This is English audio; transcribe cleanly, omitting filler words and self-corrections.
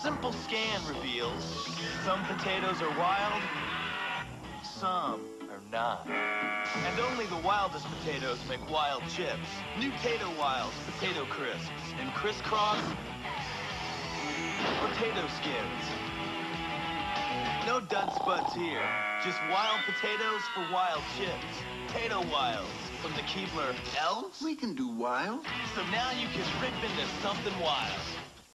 simple scan reveals some potatoes are wild, some are not. And only the wildest potatoes make wild chips. New Tato Wilds potato crisps and crisscross potato skins. No dunce buds here, just wild potatoes for wild chips. Tato Wilds from the Keebler. We can do wild. So now you can rip into something wild.